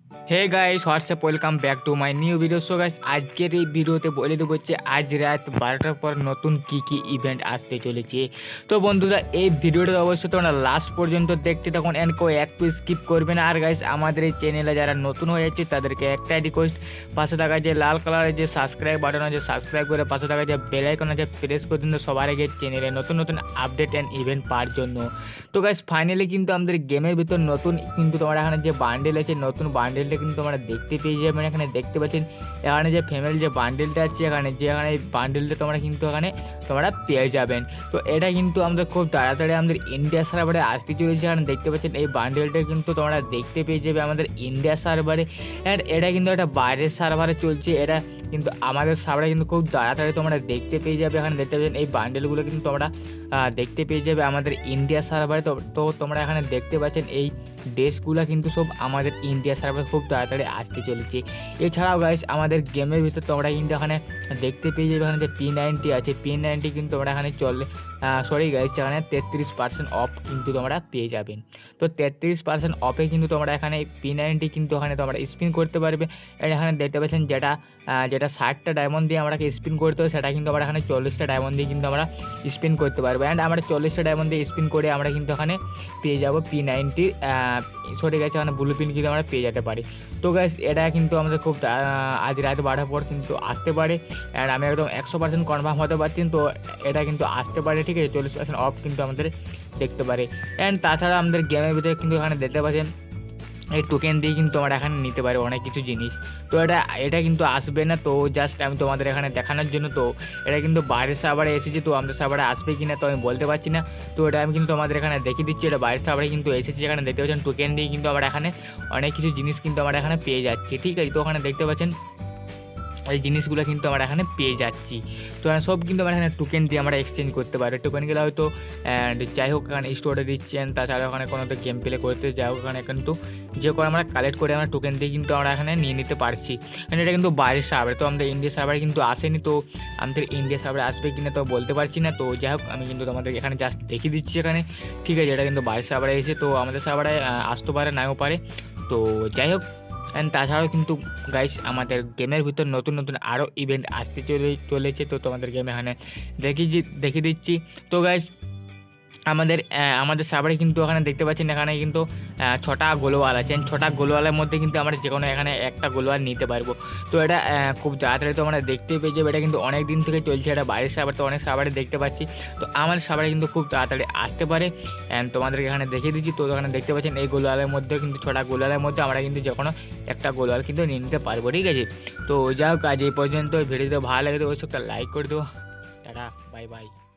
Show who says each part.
Speaker 1: Hey guys what's up welcome back to my new video. So guys আজকের এই ভিডিওতে বলে দেবো হচ্ছে আজ রাত 12টার পর নতুন কি ইভেন্ট আসতে চলেছে। তো বন্ধুরা এই ভিডিওটা অবশ্যই তোমরা লাস্ট পর্যন্ত দেখতে থাকুন অ্যান্ড কেউ একটু স্কিপ করবে না। আর গাইস আমাদের এই চ্যানেলে যারা নতুন হয়ে যাচ্ছে তাদেরকে একটাই রিকোয়েস্ট, পাশে থাকা যে লাল কালারের যে সাবস্ক্রাইব বাটন আছে সাবস্ক্রাইব করে পাশে থাকা যে বেল আইকন আছে প্রেস করে দিন সবার আগে চ্যানেলে নতুন নতুন আপডেট অ্যান্ড ইভেন্ট পাওয়ার জন্য। তো গাইস ফাইনালি কিন্তু আমাদের গেমের ভিতর নতুন কিন্তু তোমরা এখানে যে বান্ডেল আছে নতুন বান্ডেলটা কিন্তু তোমরা দেখতে পেয়ে যাবেন। এখানে দেখতে পাচ্ছেন এখানে যে ফ্যামিলি যে বান্ডেলটা আছে এখানে এই বান্ডেলটা তোমরা কিন্তু এখানে তোমরা পেয়ে যাবেন। তো এটা কিন্তু আমাদের খুব তাড়াতাড়ি আমাদের ইন্ডিয়া সার্ভারে আসতে চলেছে। এখানে দেখতে পাচ্ছেন এই বান্ডেলটা কিন্তু তোমরা দেখতে পেয়ে যাবে আমাদের ইন্ডিয়া সার্ভারে। অ্যান্ড এটা কিন্তু একটা বাইরের সার্ভারে চলছে, এটা কিন্তু আমাদের সার্ভারে কিন্তু খুব তাড়াতাড়ি তোমরা দেখতে পেয়ে যাবে। এখানে দেখতে পাচ্ছেন এই বান্ডেলগুলো কিন্তু তোমরা দেখতে পেয়ে যাবে আমাদের ইন্ডিয়া সার্ভারে। তো তোমরা এখানে দেখতে পাচ্ছেন এই ড্রেসগুলো কিন্তু সব আমাদের ইন্ডিয়া সার্ভারে খুব তাড়াতাড়ি আসতে চলেছে। এছাড়াও গাইস আমাদের গেমের ভিতর তোমরা কিন্তু এখানে দেখতে পেয়ে যাবে এখানে যে P90 আছে, P90 কিন্তু তোমরা এখানে সরি গাইস এখানে 33% অফ কিন্তু তোমরা পেয়ে যাবেন। তো 33% অফে কিন্তু তোমরা এখানে P90 কিন্তু এখানে তোমরা স্পিন করতে পারবে। এখানে দেখতে পাচ্ছেন যেটা 60টা ডায়মন্ড দিয়ে আমরা স্পিন করতে হবে সেটা কিন্তু আমরা এখানে 40টা ডায়মন্ড দিয়ে কিন্তু আমরা স্পিন করতে পারবো। অ্যান্ড আমরা 40টা ডায়মন্ড দিয়ে স্পিন করে আমরা কিন্তু এখানে পেয়ে যাবো P90 সরে গেছে এখানে ব্লু পিন কিন্তু আমরা পেয়ে যেতে পারি। তো গাইস এটা কিন্তু আমাদের খুব আজ রাত 12টার পর কিন্তু আসতে পারে। অ্যান্ড আমি একদম 100% কনফার্ম হতে পারছি। তো এটা কিন্তু আসতে পারে, ঠিক আছে, 40% অফ কিন্তু আমাদের দেখতে পারে। অ্যান্ড তাছাড়া আমাদের গেমের ভিতরে কিন্তু এখানে দেখতে পাচ্ছেন এই টোকেন দিয়ে কিন্তু আমরা এখানে নিতে পারি অনেক কিছু জিনিস। তো এটা কিন্তু আসবে না, তো জাস্ট আমি তোমাদের এখানে দেখানোর জন্য। তো এটা কিন্তু বাইরের সার্ভারে এসেছে, তো আমাদের সার্ভারে আসবে কি না তো আমি বলতে পারছি না। তো এটা আমি কিন্তু তোমাদের এখানে দেখিয়ে দিচ্ছি, এটা বাইরের সার্ভারে কিন্তু এসেছে। এখানে দেখতে পাচ্ছেন টোকেন দিয়ে কিন্তু আমরা এখানে অনেক কিছু জিনিস কিন্তু আমরা এখানে পেয়ে যাচ্ছি, ঠিক আছে। তো ওখানে দেখতে পাচ্ছেন এই জিনিসগুলো কিন্তু আমরা এখানে পেয়ে যাচ্ছি। তো সব কিন্তু আমরা এখানে টোকেন দিয়ে আমরা এক্সচেঞ্জ করতে পারি। টোকেনগুলো হয়তো যাই হোক এখানে স্টোরে দিচ্ছেন, তাছাড়া ওখানে কোনো তো গেম প্লে করতে যাই হোক ওখানে কিন্তু যে করে আমরা কালেক্ট করে আমরা টোকেন দিয়ে কিন্তু আমরা এখানে নিয়ে নিতে পারছি। এটা কিন্তু বাইরের সার্ভারে, তো আমাদের ইন্ডিয়া সার্ভারে কিন্তু আসেনি। তো আমাদের ইন্ডিয়া সার্ভারে আসবে কিনা তো বলতে পারছি না। তো যাই হোক আমি কিন্তু তোমাদের এখানে জাস্ট দেখিয়ে দিচ্ছি এখানে, ঠিক আছে। এটা কিন্তু বাইরের সার্ভারে এসে তো আমাদের সার্ভারে আসতে পারে নাও পারে। তো যাই হোক অ্যান্ড তাছাড়াও কিন্তু গাইস আমাদের গেমের ভিতর নতুন নতুন আরও ইভেন্ট আসতে চলেছে। তো তোমাদের গেমে এখানে দেখিয়ে দিচ্ছি। তো গাইস আমাদের সার্ভারে কিন্তু এখানে দেখতে পাচ্ছেন এখানে কিন্তু 6টা গোলওয়াল আছে। 6টা গোলওয়ালের মধ্যে কিন্তু আমরা যে কোনো এখানে একটা গোলওয়াল নিতে পারবো। তো এটা খুব তাড়াতাড়ি তো আমরা দেখতে পেয়ে যাবো। এটা কিন্তু অনেক দিন থেকে চলছে, এটা বাইরের সার্ভার, তো অনেক সার্ভারে দেখতে পাচ্ছি। তো আমাদের সার্ভারে কিন্তু খুব তাড়াতাড়ি আসতে পারে। অ্যান্ড তোমাদেরকে এখানে দেখিয়ে দিচ্ছি। তো এখানে দেখতে পাচ্ছেন এই গোলওয়ালের মধ্যে কিন্তু 6টা গোলওয়ালের মধ্যে আমরা কিন্তু যে কোনো একটা গোলওয়াল কিন্তু নিয়ে নিতে পারবো, ঠিক আছে। তো যাই হোক আজ এই পর্যন্ত ভিডিওতে ভালো লাগে তো অবশ্যই একটা লাইক করে দেবো। Tata, bye by.